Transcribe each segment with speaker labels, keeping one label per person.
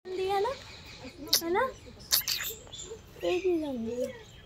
Speaker 1: है ना, है ना, एक ही जल्दी।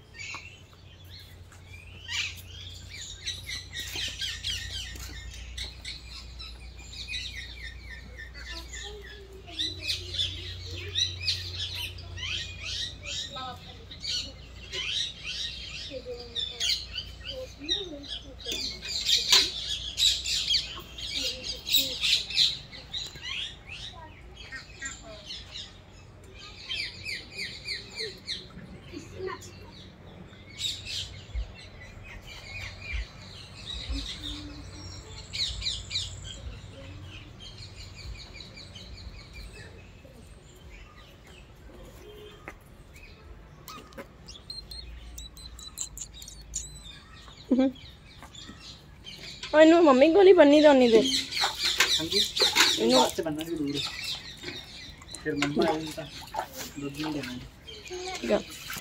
Speaker 1: और इन्हों मम्मी को नहीं बननी तो नहीं दे।
Speaker 2: हाँ जी, इन्हों से बनना भी दूर है। फिर मम्मा आएगी तो दूध नहीं देना।
Speaker 1: ठीक है।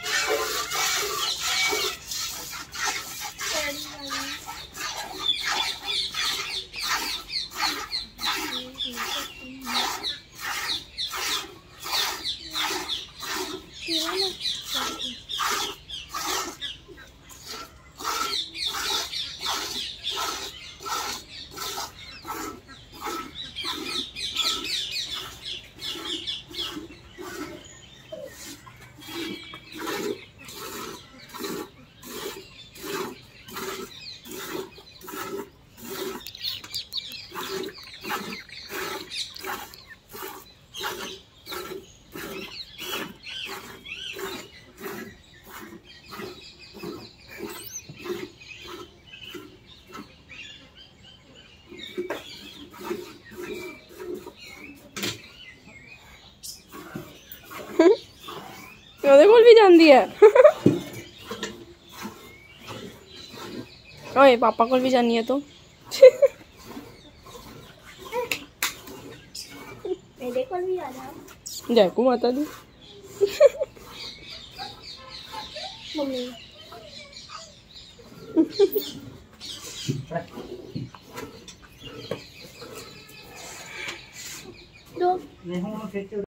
Speaker 1: ਉਹਦੇ ਕੋਲ ਵੀ ਜਾਂਦੀ ਹੈ। ਓਏ ਪਾਪਾ ਕੋਲ ਵੀ ਜਾਨੀ ਹੈ ਤੂੰ। मेरे कोल भी आ जा। जय को माता दी। मम्मी दो।